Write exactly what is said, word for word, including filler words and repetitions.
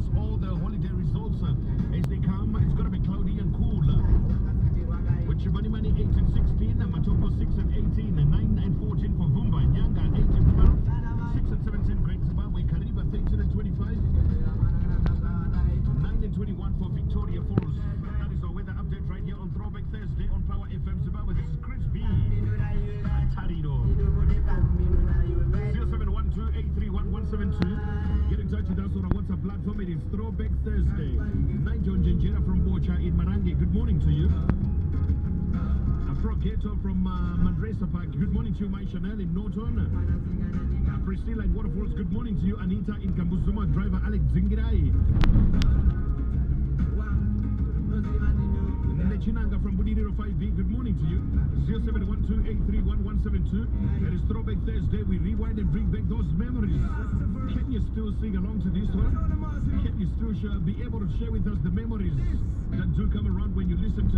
us all the holiday results uh, as they come. It's going to be cloudy and cool. With Chibani Mani eight and sixteen, and Matoko six and eighteen, and nine and fourteen for Vumba, Nyanga eight and twelve, six and seventeen Great Zimbabwe, Kariba thirteen and twenty-five, nine and twenty-one for Victoria Falls. That is our weather update right here on Throwback Thursday on Power F M Zimbabwe. This is Chris B. Tarido. zero seven one two eight three one one seven two. Get in touch with us on our WhatsApp platform. It is Throwback Thursday. Nigel Njinjera from Bocha in Marangi. Good morning to you. Afro-Ghetto from uh, Mandara Park. Good morning to you, my Chanel in Norton. Uh, Priscilla in Waterfalls. Good morning to you, Anita in Kambuzuma. Driver Alex Zingirai. Nechinanga from Budiro five B. Good morning to you. zero seven one two eight three one one seven two. It is Throwback Thursday. We rewind and bring back those memories. Can you still sing along to this one? Can you still uh, be able to share with us the memories that do come around when you listen